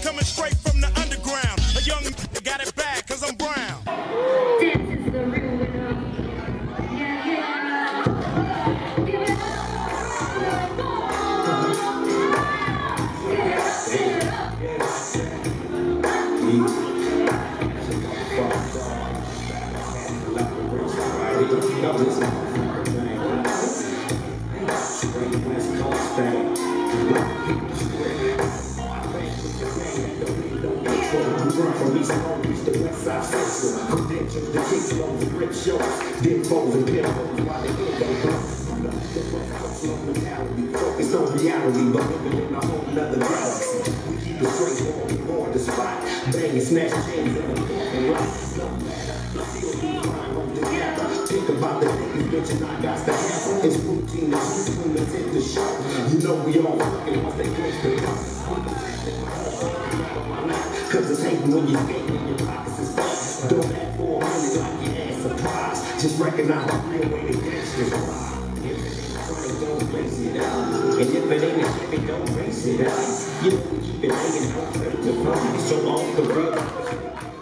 coming straight from the underground. A young that got it bad, cause I'm brown. This is the real winner. Yeah, yeah. Give it up. From East Coast to West Side Central, credentials, the kids on the grip shows, dip foes and pin holes while they get their guns. Focus on reality, but living in a whole nother galaxy. We keep it straight on the spot, banging, snatch chains in the parking lot. Think about the niggas, bitch, and I got to have it's routine, it's routine, let's hit the show. You know we all fucking once they close the door. Cause it's hating when you're skating and your pockets is fat. Don't act for a minute like your ass surprised. Just recognize the real way the gangsters ride. Don't race it out. And if it ain't a Chevy, don't race it out. You know we keep it hanging out. The front, so off the real.